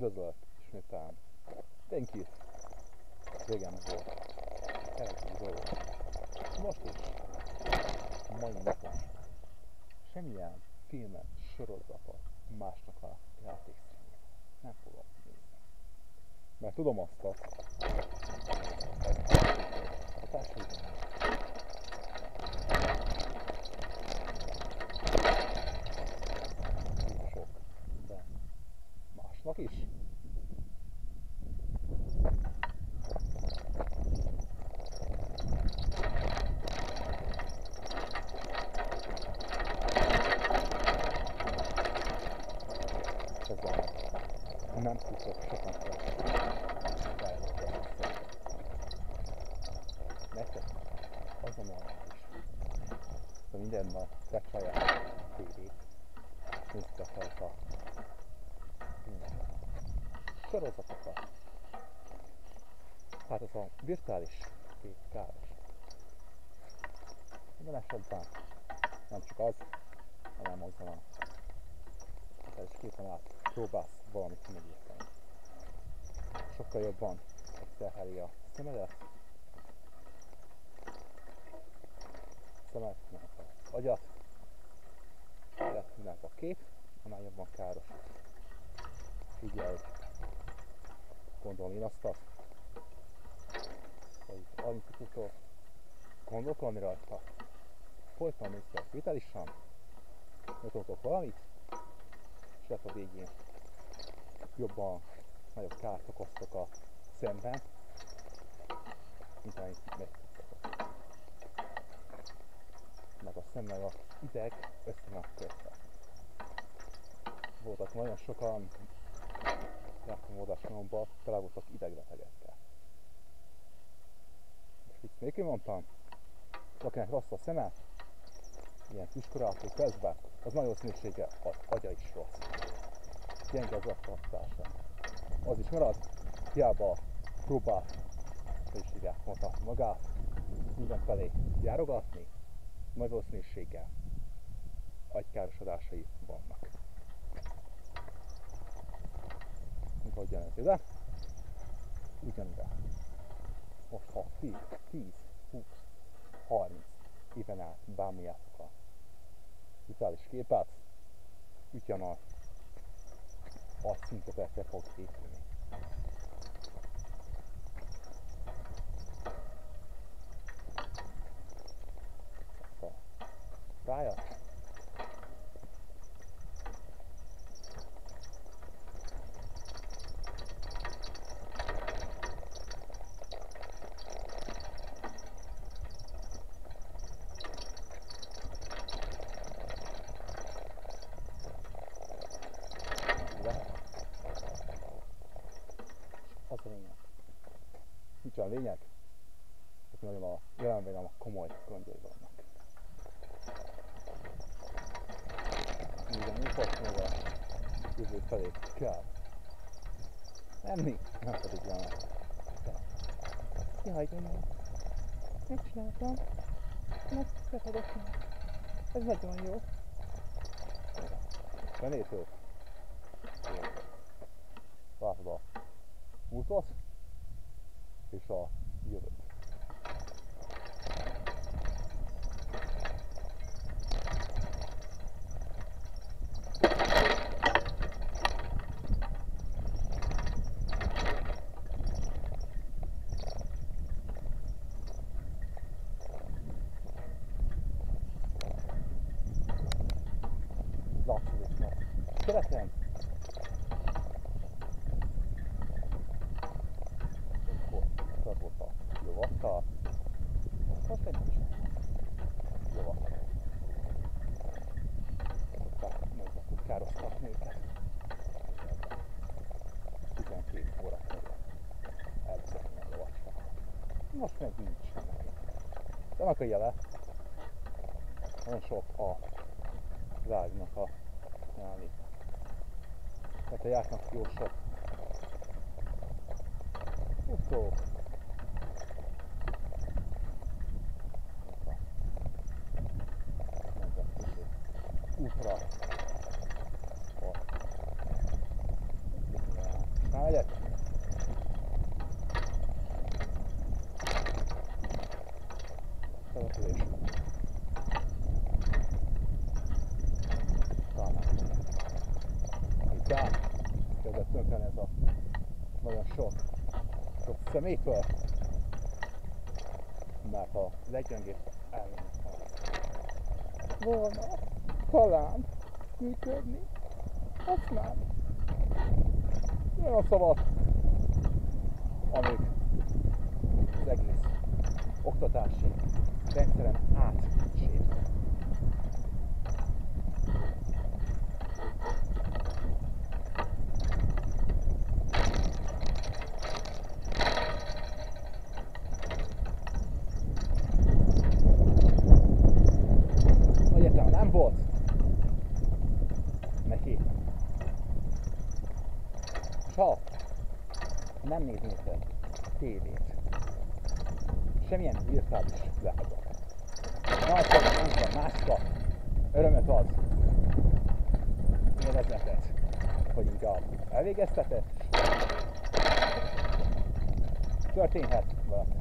Üdvözlök ismételten. Thank you. Régen volt. Keleti dolog. Most is. Mai napon. Semmilyen filmet, sorozatot, másnak a játékszínét nem fogom nézni. Mert tudom azt, a társadalom sok, de másnak is. Nem tudok sokan fejlődni. Nektek az a normális. De minden nap bekajálják a tévét, néztek fel a sorozatokat. Hát ez a virtuális kép káros. Minden esetben nem csak az, hanem azzal a virtuális képen át próbálsz valamit megérteni. Sokkal jobban terheli a szemedet, szemednek az agyat, illetve a kép, annál jobban káros. Figyelj, gondolni én azt, hogy amit tudtok gondolkodni rajta, folyton néztek vitálisan, mutatok valamit, és lehet a végén jobban, nagyobb kárt okoztok a szemben, mint amit megtudtatok. Meg a szemmel az ideg össze van kötve. Voltak nagyon sokan, jártam adásomban, tele voltak idegbetegekkel. És mit még én mondtam? Akinek rossz a szeme, ilyen kiskorától kezdve, az nagy valószínűséggel az agya is rossz. Gyenge az aktartása. Az is marad, hiába próbál, hogy is hívják, mondhatni magát, mindenfelé járogatni, nagy valószínűséggel agykárosodásai vannak. Mikor ugyanez ide, ugyanide. Most ha 10, 20, 30 éven át bámuljátok a vizuális képet, ugyanaz arcszintetekre fog épülni. Rájött? Az a lényeg. Nincs a lényeg, hogy nagyon a jelenben a komoly gondjai vannak. Igen, import még a jövő felé kell. Enni? Nem pedig jönni. Jaj, de jó. Megcsináltam. Megcsináltam. Ez nagyon jó. Benéző. Látod a múltat és a jövőt. Keleten akkor volt a lovakkal, most egy nincs lovakkal. Akkor károztatni őket. 12 óra körül elvezetni a lovacskát. Most meg nincs ennek. De annak a jele, nagyon sok a rágnak a jelenléte. Tehát a jártnak jó sok utók, nemzetközi útra, település. Talán. Után kezdett tönkrenni ez a nagyon sok szemétől, mert a leggyengébb volna talán működni, használni olyan szavat, amik az egész oktatási rendszeren átsértek. Egyetem nem volt neki. S ha nem néznétek tévét, semmilyen virtuális világot, nem máska örömet ad, élvezetet, hogy inkább elvégeztetek, történhet valami.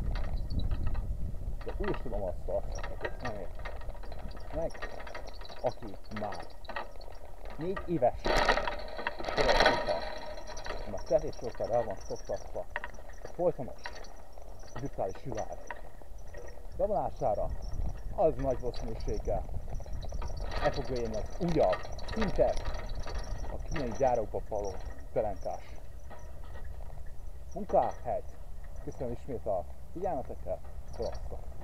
De úgy is tudom azt, hogy nem ért meg, aki már 4 éves korai óta, a szerzéssorokra el van szoktatva a folytonos virtuális világ bevonására, az nagy valószínűséggel el fogja érni az újabb szintet a kínai gyárakba való pelenkás munkahelyt. Köszönöm ismét a figyelmeteket, skulstars.